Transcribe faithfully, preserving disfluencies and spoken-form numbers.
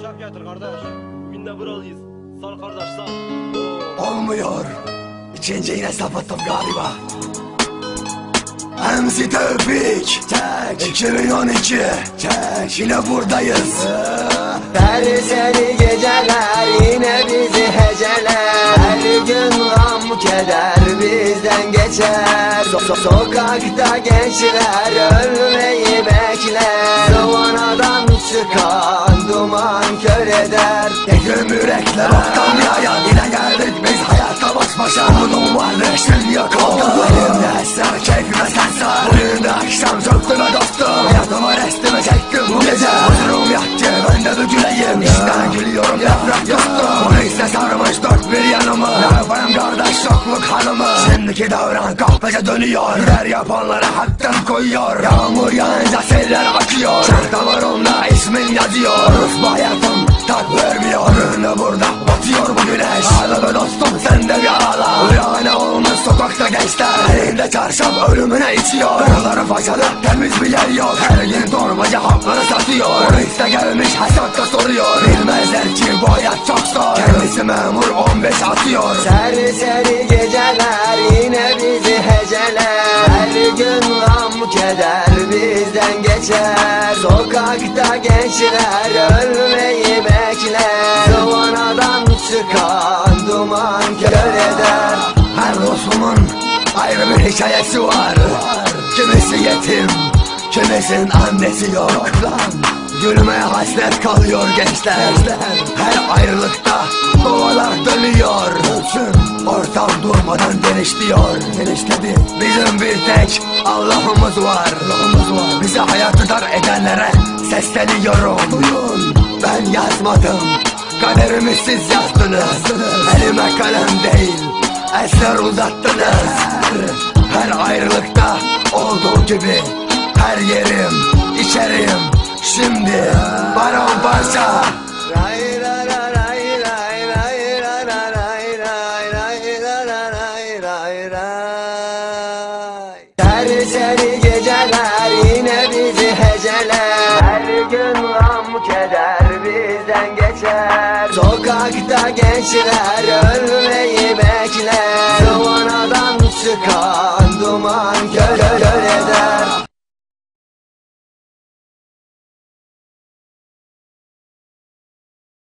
Hesap getir kardeş. Minne buralıyız. Sal kardeş sal. Olmuyor. İkinci yine sapıttım galiba. M C Tevfik Tek iki bin on iki Tek yine buradayız. Serseri geceler yine bizi heceler. Her gün gam keder bizden geçer. so so Sokakta gençler ölmeyi bekler. Zıvanadan çıkan duman kör eder. Tekrim yürekler oktan yayan. Yine geldik biz hayatta baş başa. Umudum vardı şimdi yok oldu. Elimde eser keyfime sen sar. Bugün de akşam çöktü ve dostum. Hayatıma restimi çektim bu gece. Huzurum yaktı ben de büküleyim. İşten gülüyorum yaprak dostum. Onu ise sarmış dört bir yanımı. Ne yapayım kardeş yokluk hanımı. Şimdiki davran kahpece dönüyor. Gider yapanlara haktan koyuyor. Yağmur yağınca seller akıyor. Şah damarımda ismin yazıyor. Rus hayatım tat vermiyor. Önüne burada batıyor bu güneş. Ağla be dostum sen de bir ağla. Uyanı olmuş sokakta gençler. Elinde çarşaf ölümüne içiyor. Buraları faşalı temiz bir yer yok. Her gün torbacı hapları satıyor. Polis de gelmiş hesapta soruyor. Bilmezler ki bu hayat çok zor. Kendisi memur on beş atıyor. Serseri geceler yine bizi heceler. Her gün gam keder bizden geçer. Sokakta gençler ölmeyi bekler. Zıvanadan çıkan duman kör eder. Her dostumun ayrı bir hikayesi var. Kimisi yetim, kimisinin annesi yok. Gülmeye hasret kalıyor gençler. Her ayrılıkta kovalar dönüyor. Ortam durmadan genişliyor. Genişledi. Bizim bir tek Allah'ımız var. Bize hayatı dar edenlere sesleniyorum. Duyun, ben yazmadım. Kaderimi siz yazdınız. Elime kalem değil eser uzattınız. Her ayrılıkta olduğu gibi her yerim, içerim şimdi paramparça. Serseri geceler yine bizi heceler. Her gün gam keder bizden geçer. Sokakta gençler